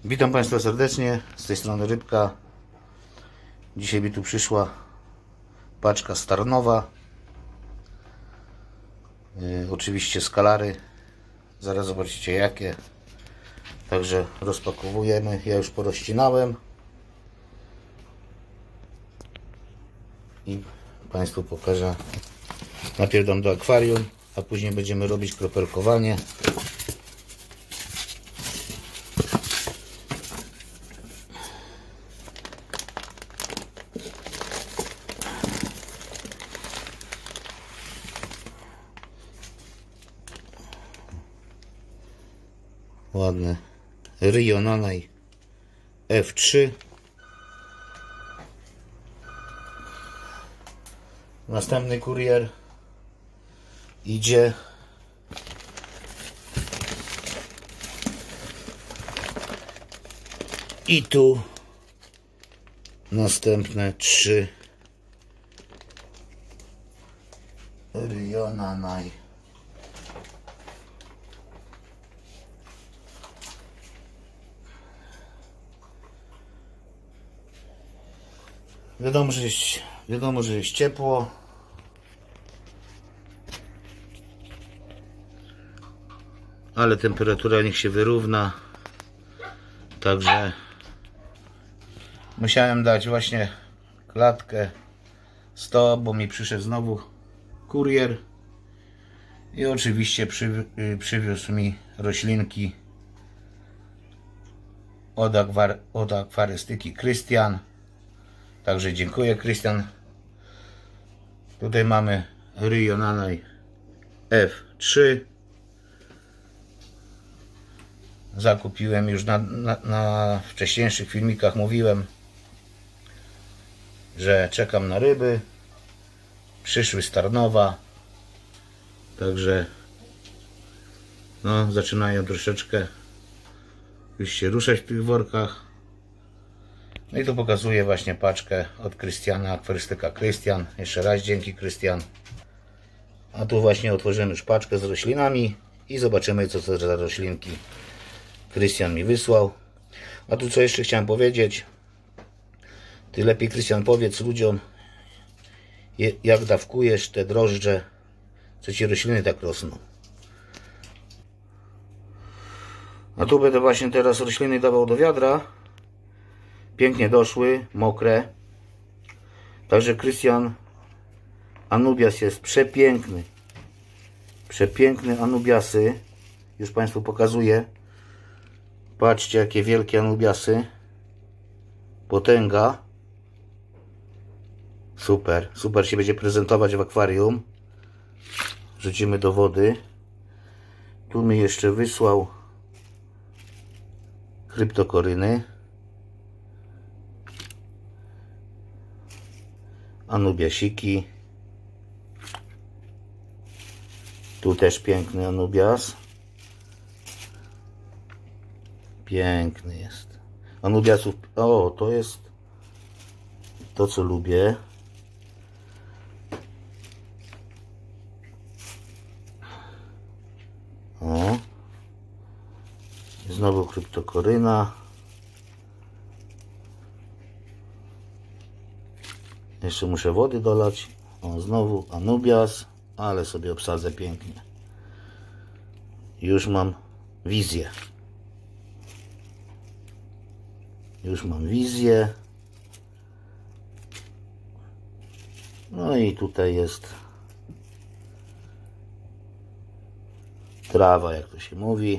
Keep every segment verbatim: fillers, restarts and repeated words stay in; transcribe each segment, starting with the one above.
Witam Państwa serdecznie, z tej strony Rybka. Dzisiaj mi tu przyszła paczka z Tarnowa. Yy, oczywiście skalary. Zaraz zobaczycie jakie. Także rozpakowujemy. Ja już porozcinałem. I Państwu pokażę. Najpierw dam do akwarium, a później będziemy robić kropelkowanie. Ładny Rio Nanay F trzy. Następny kurier idzie i tu następne trzy Rio Nanay. Wiadomo, że jest, wiadomo, że jest ciepło. Ale temperatura niech się wyrówna. Także musiałem dać właśnie klatkę sto, bo mi przyszedł znowu kurier. I oczywiście przy, przywiózł mi roślinki od, akwar, od akwarystyki Krystian. Także dziękuję, Krystian. Tutaj mamy Rio Nanay F trzy. Zakupiłem już na, na, na wcześniejszych filmikach, mówiłem, że czekam na ryby. Przyszły z Tarnowa. Także no, zaczynają troszeczkę już się ruszać w tych workach. No i tu pokazuję właśnie paczkę od Krystiana, akwarystyka Krystian. Jeszcze raz dzięki, Krystian. A tu właśnie otworzymy już paczkę z roślinami i zobaczymy, co to za roślinki Krystian mi wysłał. A tu co jeszcze chciałem powiedzieć. Ty lepiej, Krystian, powiedz ludziom, jak dawkujesz te drożdże, co ci rośliny tak rosną. A tu będę właśnie teraz rośliny dawał do wiadra. Pięknie doszły, mokre. Także Krystian, Anubias jest przepiękny. Przepiękny Anubiasy. Już Państwu pokazuję. Patrzcie, jakie wielkie Anubiasy. Potęga. Super, super się będzie prezentować w akwarium. Rzucimy do wody. Tu mi jeszcze wysłał kryptokoryny. Anubiasiki. Tu też piękny Anubias. Piękny jest. Anubiasów. O, to jest to, co lubię. O. Znowu kryptokoryna. Jeszcze muszę wody dolać. O, znowu Anubias, ale sobie obsadzę pięknie. Już mam wizję. Już mam wizję. No i tutaj jest trawa, jak to się mówi.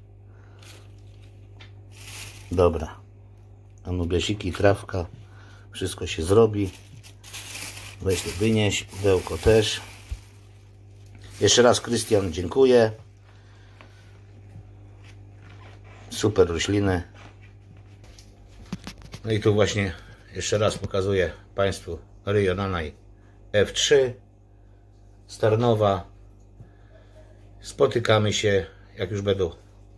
Dobra. Anubiasiki, trawka. Wszystko się zrobi. Weź to wynieś, pudełko też. Jeszcze raz, Krystian, dziękuję. Super rośliny. No i tu właśnie jeszcze raz pokazuję Państwu Rio Nanay F trzy z Tarnowa. Spotykamy się, jak już będą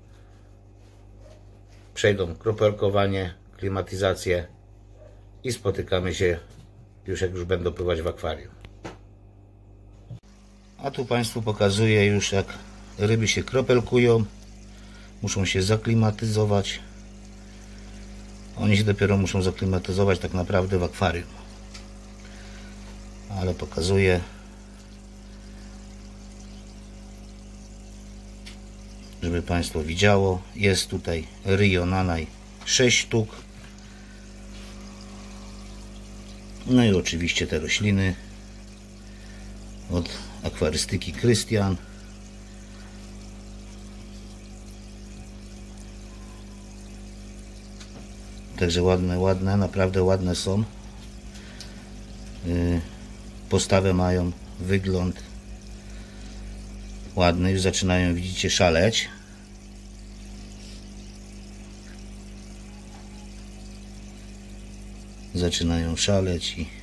przejdą kropelkowanie, klimatyzację i spotykamy się już jak już będą pływać w akwarium. A tu Państwu pokazuję już, jak ryby się kropelkują. Muszą się zaklimatyzować. Oni się dopiero muszą zaklimatyzować tak naprawdę w akwarium. Ale pokazuję. Żeby Państwo widziało. Jest tutaj Rio Nanay sześć sztuk. No i oczywiście te rośliny od akwarystyki Krystian. Także ładne, ładne, naprawdę ładne są. Postawę mają, wygląd ładny, już zaczynają, widzicie, szaleć. Zaczynają szaleć i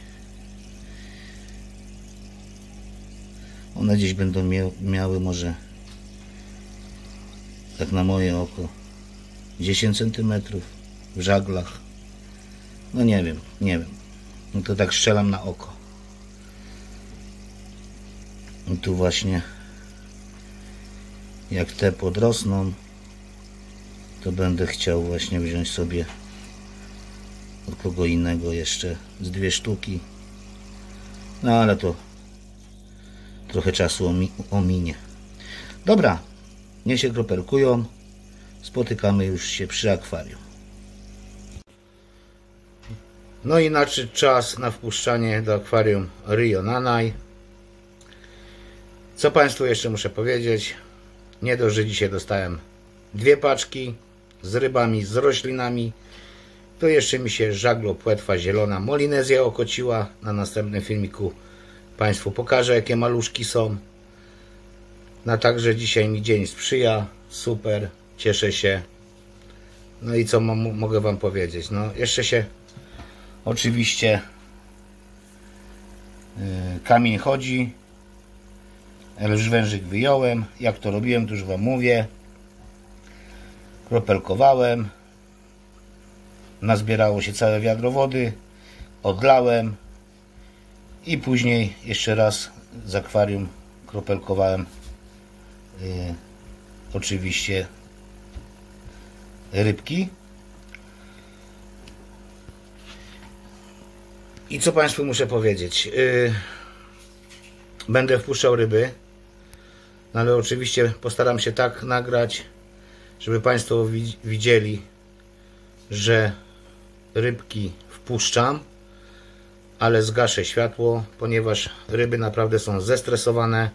one gdzieś będą mia miały może, tak na moje oko, dziesięć centymetrów w żaglach. No nie wiem, nie wiem. No to tak strzelam na oko. I tu właśnie, jak te podrosną, to będę chciał właśnie wziąć sobie od kogo innego jeszcze z dwie sztuki. No ale to trochę czasu ominie. Dobra, niech się kropelkują. Spotykamy już się przy akwarium. No i nadszedł czas na wpuszczanie do akwarium Rio Nanay. Co Państwu jeszcze muszę powiedzieć? Nie dość, że dzisiaj dostałem dwie paczki z rybami, z roślinami, to jeszcze mi się żaglopłetwa zielona Molinezja okociła. Na następnym filmiku Państwu pokażę, jakie maluszki są. No także dzisiaj mi dzień sprzyja. Super, cieszę się. No i co mogę Wam powiedzieć? No jeszcze się oczywiście yy, kamień chodzi. Żwężyk wyjąłem. Jak to robiłem, to już Wam mówię. Kropelkowałem. Nazbierało się całe wiadro wody. Odlałem. I później jeszcze raz z akwarium kropelkowałem yy, oczywiście rybki. I co Państwu muszę powiedzieć? Yy, będę wpuszczał ryby. No ale oczywiście postaram się tak nagrać, żeby Państwo widzieli, że rybki wpuszczam, ale zgaszę światło, ponieważ ryby naprawdę są zestresowane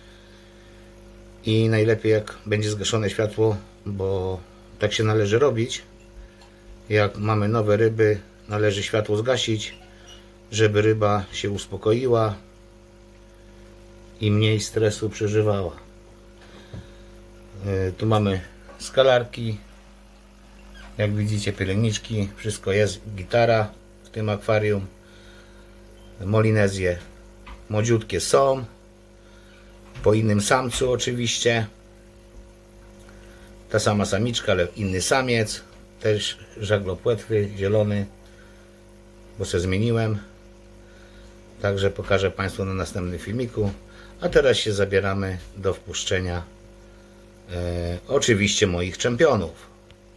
i najlepiej jak będzie zgaszone światło, bo tak się należy robić. Jak mamy nowe ryby, należy światło zgasić, żeby ryba się uspokoiła i mniej stresu przeżywała. Tu mamy skalarki, jak widzicie, pielęgniczki, wszystko jest, gitara w tym akwarium. Molinezje młodziutkie są, po innym samcu oczywiście. Ta sama samiczka, ale inny samiec, też żaglopłetwy, zielony, bo se zmieniłem. Także pokażę Państwu na następnym filmiku. A teraz się zabieramy do wpuszczenia e, oczywiście moich czempionów.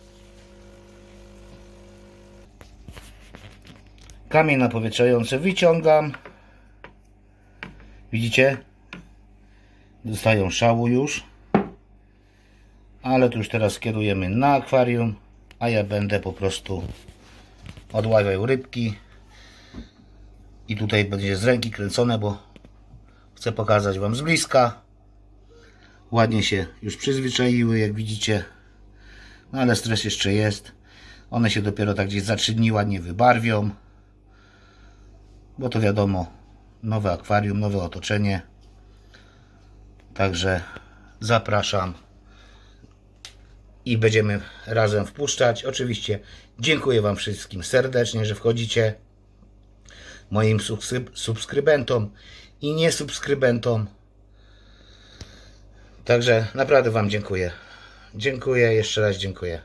Kamień napowietrzający wyciągam. Widzicie? Dostają szału już. Ale tu już teraz kierujemy na akwarium, a ja będę po prostu odławiał rybki. I tutaj będzie z ręki kręcone, bo chcę pokazać Wam z bliska. Ładnie się już przyzwyczaiły, jak widzicie. No ale stres jeszcze jest. One się dopiero tak gdzieś za trzy dni ładnie wybarwią. Bo to wiadomo, nowe akwarium, nowe otoczenie. Także zapraszam. I będziemy razem wpuszczać. Oczywiście dziękuję Wam wszystkim serdecznie, że wchodzicie. Moim subskrybentom i niesubskrybentom. Także naprawdę Wam dziękuję. Dziękuję, jeszcze raz dziękuję.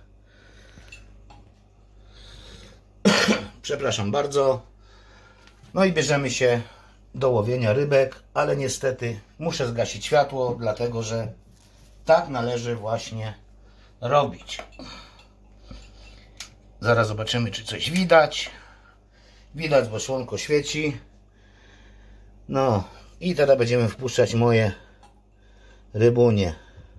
Przepraszam bardzo. No i bierzemy się do łowienia rybek, ale niestety muszę zgasić światło, dlatego że tak należy właśnie robić. Zaraz zobaczymy, czy coś widać. Widać, bo słonko świeci. No i teraz będziemy wpuszczać moje rybunie.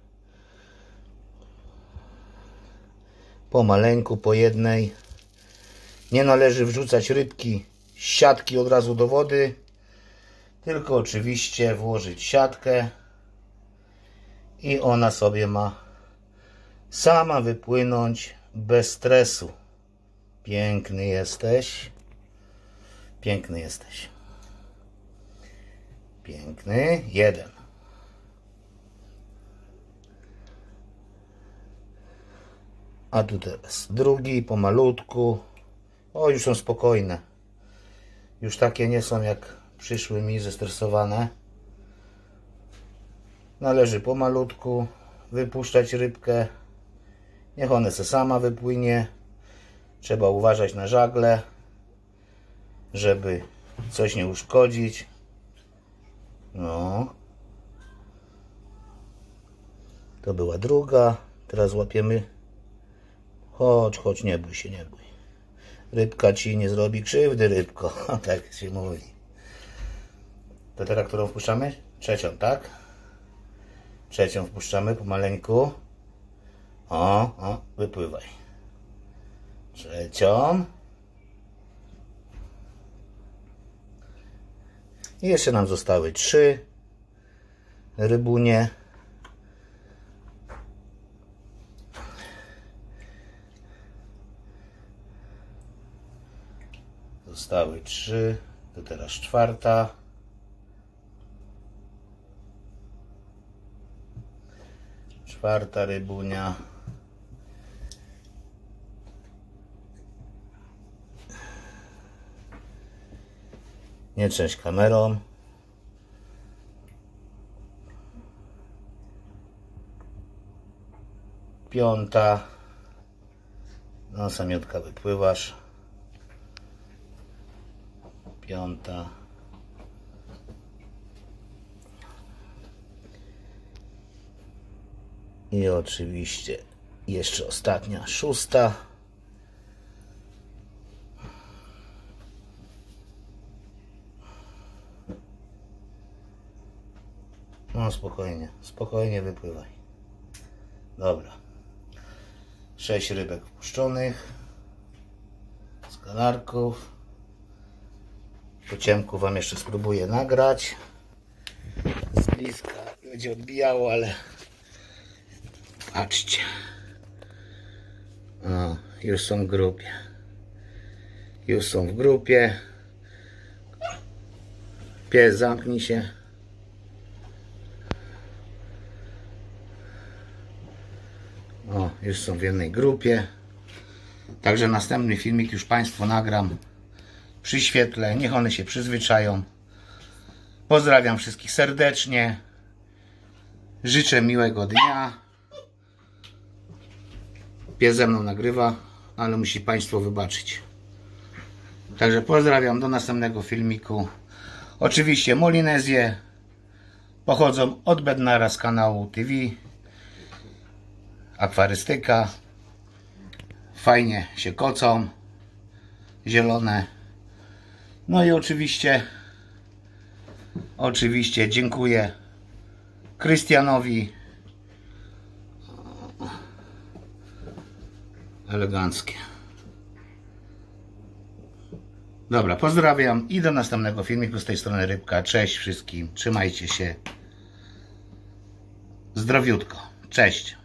Pomaleńku, po jednej. Nie należy wrzucać rybki z siatki od razu do wody, tylko oczywiście włożyć siatkę i ona sobie ma sama wypłynąć bez stresu. Piękny jesteś. Piękny jesteś. Piękny. Jeden. A tu teraz drugi, pomalutku. O, już są spokojne. Już takie nie są jak przyszły mi zestresowane. Należy pomalutku wypuszczać rybkę. Niech ona se sama wypłynie. Trzeba uważać na żagle, żeby coś nie uszkodzić. No. To była druga. Teraz łapiemy. Chodź, chodź, nie bój się, nie bój. Rybka ci nie zrobi krzywdy, rybko. Tak się mówi. To teraz którą wpuszczamy? Trzecią, tak? Trzecią wpuszczamy pomaleńku. O, o, wypływaj. Trzecią. I jeszcze nam zostały trzy rybunie. Zostały trzy. To teraz czwarta. Czwarta rybunia. Nie trzęść kamerą. Piąta. No, samiutka, wypływasz. Piąta. I oczywiście jeszcze ostatnia, szósta. No spokojnie, spokojnie wypływaj. Dobra. Sześć rybek wpuszczonych. Z galarków. Po ciemku wam jeszcze spróbuję nagrać. Z bliska będzie odbijało, ale patrzcie. O, już są w grupie. Już są w grupie. Pies, zamknij się. O, już są w jednej grupie. Także następny filmik już Państwu nagram przy świetle. Niech one się przyzwyczają. Pozdrawiam wszystkich serdecznie. Życzę miłego dnia. Pies ze mną nagrywa, ale musi Państwo wybaczyć. Także pozdrawiam, do następnego filmiku. Oczywiście Molinezje pochodzą od Bednara z kanału T V. Akwarystyka. Fajnie się kocą. Zielone. No i oczywiście oczywiście dziękuję Krystianowi. Eleganckie. Dobra, pozdrawiam i do następnego filmiku. Z tej strony Rybka. Cześć wszystkim. Trzymajcie się. Zdrowiutko. Cześć.